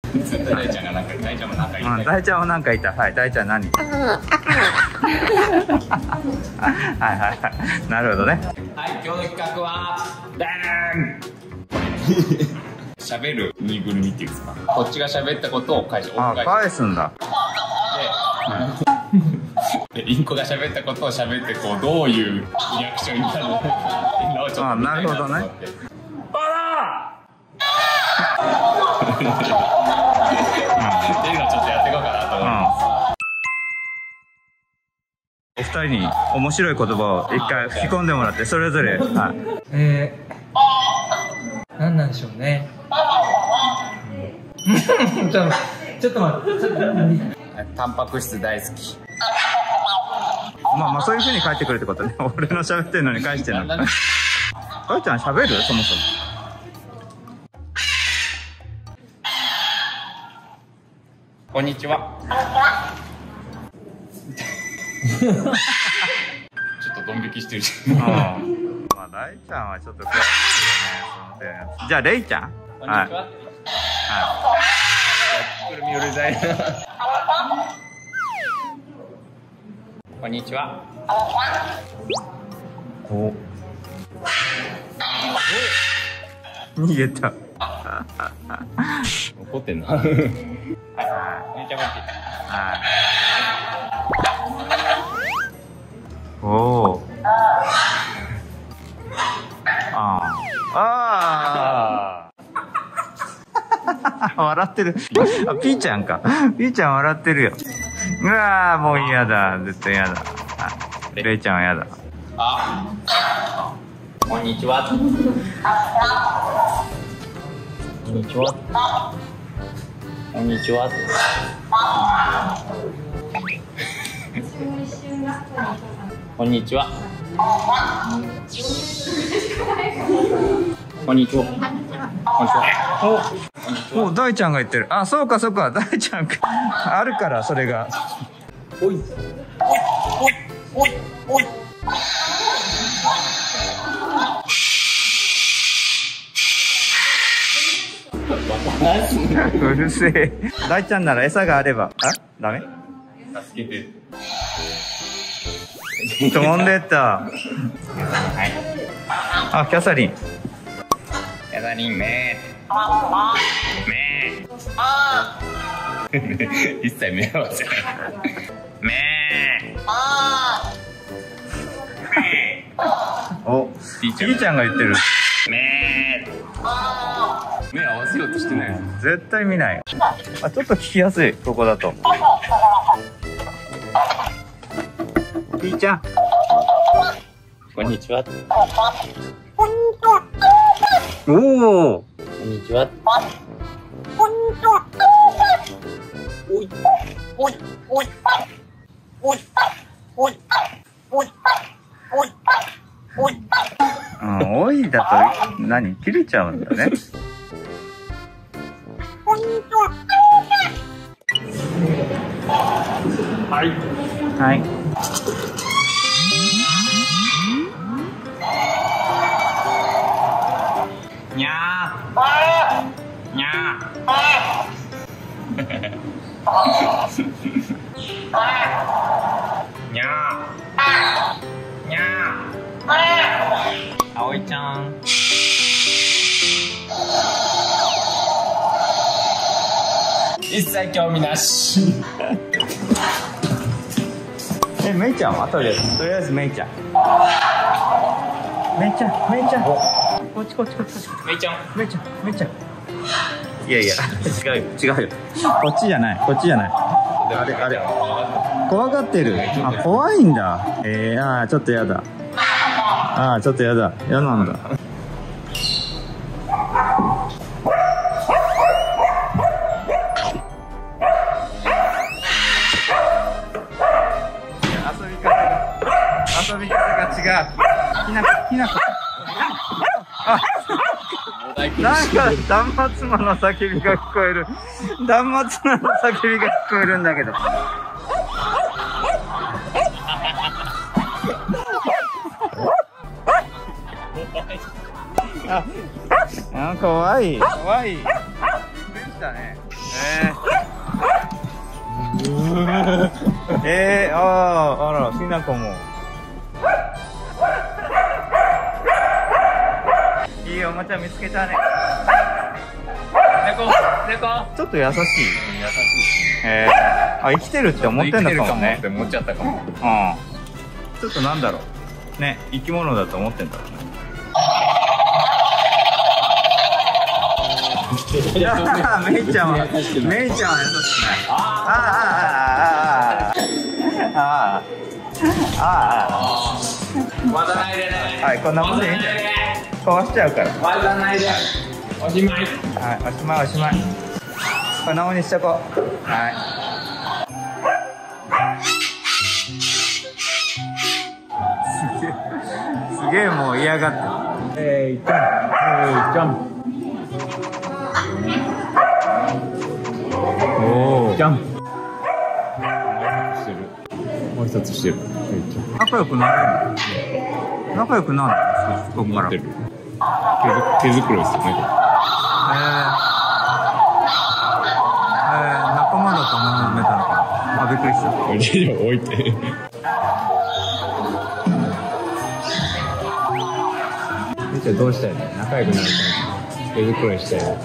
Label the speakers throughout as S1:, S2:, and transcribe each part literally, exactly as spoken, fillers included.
S1: 大ちゃんがなんか、大ちゃんもなんか言った。
S2: 大ちゃんもなんか言った。はい、大ちゃん何？はいはいはい。なるほどね。
S1: はい、今日の企画は、ダーン。喋るぬいぐるみっていうんですか。こっちが喋ったことを返し、
S2: あ、返すんだ。
S1: で、インコが喋ったことを喋って、こうどういうリアクションになるのかっていうのをちょっと見たいなと思って。っていうのをちょっとやっていこうかなと思います。
S2: お二人に面白い言葉を一回吹き込んでもらって、それぞれ、はい、
S3: えー、何なんでしょうね。ちょっとちょっと待って、
S1: タンパク質大好き。
S2: まあまあそういう風に返ってくるってことね。俺の喋ってるのに返してるの。大ちゃん喋る？そもそも。
S1: こんにちは。ちょっとドン引きしてるじゃん。
S2: まあ大ちゃんはちょっと詳しいよね。その点。じゃあレイちゃん。
S1: こんにちは。はい。くるみうるさいな。こんにちは。
S2: お。逃げた。
S1: 怒ってんの。はい。めちゃめちゃ。
S2: はい。おお。ああ。ああ。笑ってる。あ、ピーちゃんか。ピーちゃん笑ってるよ。うわー、もう嫌だ。絶対嫌だ。レイちゃんは嫌だ。
S1: あ。こんにちは。こんにちは。こんにちは。こんにちは。こんにちは。
S2: お、お、大ちゃんが言ってる。あ、そうかそうか、大ちゃんか。あるからそれが。
S1: おい。おい。おい。おい。
S2: うるせえ。大ちゃんなら餌があれば。あ、ダメ？
S1: 助けて。
S2: 飛んでった。
S1: はい。
S2: あ、キャサリン。
S1: キャサリン、めー。めー。一切目合わせない。めー。
S2: お、ピーちゃんが言ってる。
S1: めー。目合わせようとしてない。
S2: 絶対見ない。あ、ちょっと聞きやすい、ここだと。ピーちゃん。
S1: こんにちは。
S2: おお。
S1: こんにちは。おい。おい。おい。おい。おい。おい。おい。おい。
S2: うん、おいだと、何切れちゃうんだね。
S1: はい。
S2: はい。
S1: にゃー。にゃー。にゃー。にゃー。あおいちゃん。一切興味なし。
S2: え、メイちゃんはとりあえず、とりあえずメイちゃん。メイちゃん、メイちゃん。こっちこっちこっちこっち。
S1: めいちゃん。
S2: メイちゃん、メイちゃん。いやいや、違うよ、違うよ。こっちじゃない、こっちじゃない。あれ、あれ。怖がってる。あ、怖いんだ。えー、あー、ちょっとやだ。あー、ちょっとやだ。嫌なんだ。遊び方が、遊び方が違う。ひなこ、ひなこ。あ、なんか断末魔の叫びが聞こえる。断末魔の叫びが聞こえるんだけど。あ、あ、怖い、怖い。 たね。えー、えー、あー、あら、きなこも。いいおもちゃ見つけたね。
S3: 猫猫
S2: ちょっと優しい。
S3: 優しい。
S2: えー、あ、生きてるって思ってんのかもね。
S3: って思っちゃったかも。
S2: うん。ちょっとなんだろう。ね、生き物だと思ってんだろうね。いやー、めいちゃんは、めいちゃんは優しくない。ああ、ああ、ああ、ああ、ああ、
S3: まだないでね。
S2: はい、こんなもんでいいんじゃない。壊しちゃうから。
S3: まだないで。おしまい。
S2: はい、おしまいおしまい。こんなもんにしとこう。はい。すげえ、すげえもう嫌がって。えい、ジャン、えい、ジャン。おお、ジャンプ。
S3: もう一つしてる。
S2: 仲良くなる。仲良くなる。ここから。
S3: 手づ手作りですよね。
S2: えー、えー、仲間だと思めたのかな。あ、びっくりした。
S3: これじゃ置いて。みーちゃんどうしたいの？仲良くなりたいの？手作りしたいの？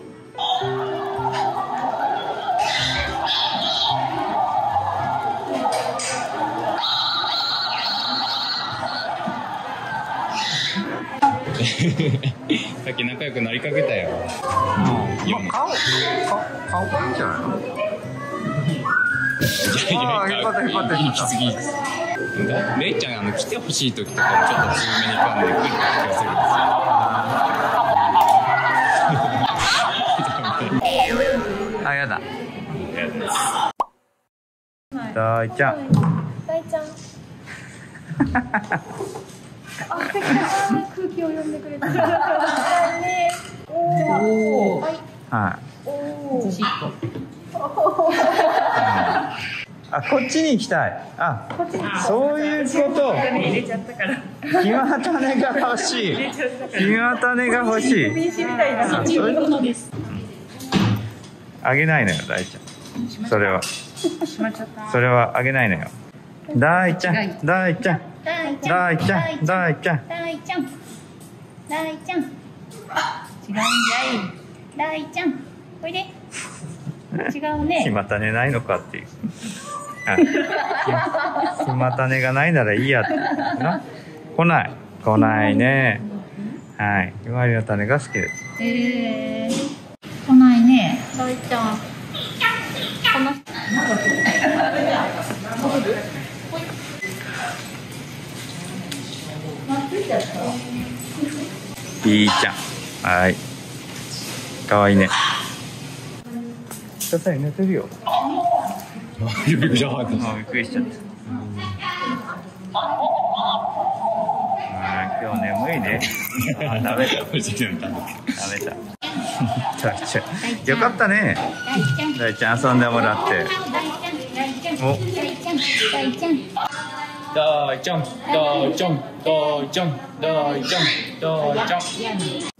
S3: さっき仲良くなりかけたよ。
S2: うん、いや、顔、顔、顔がいいんじゃないの？ああ、引っ張った引っ張った引っ張った。
S3: 行き過ぎです。レイちゃん、あの来てほしい時とかもちょっと強めに噛んでくる気がするんですよ。
S2: あ、やだ。だいちゃん。
S4: だいちゃん。あ、素敵な空気を読んでくれた。ね。おお。はい。
S2: はい。
S4: おお。
S2: あ、こっちに行きたい。あ、そういうこと。
S4: 入れちゃったから。
S2: 暇種が欲しい。暇種が欲しい。
S4: みたいな。
S2: そういうことです。あげないのよ、大ちゃん。それは。それはあげないのよ。大ちゃん、大ちゃん。大ちゃん、大ちゃん、大ちゃん、
S4: 大ちゃん、大ちゃん。違うんじゃい。大ちゃん、おいで。違うね。
S2: 暇種ないのかっていう。暇種がないならいいやってな。来ない、来ないね。はい、ひまわりの種が好きです。
S4: ええー、来ないね。大ちゃん。この人。
S2: いいちゃん。はい。かわいいね。下さい寝てるよ。
S3: びっくりしちゃった。
S2: あ、びっくりしちゃった。あ、今日眠いね。あ、食べた。食べた。大ちゃん。よかったね。大ちゃん遊んでもらって。お。
S3: 大ちゃん、大ちゃん、大ちゃん、大ちゃん、大ちゃん、大ちゃん。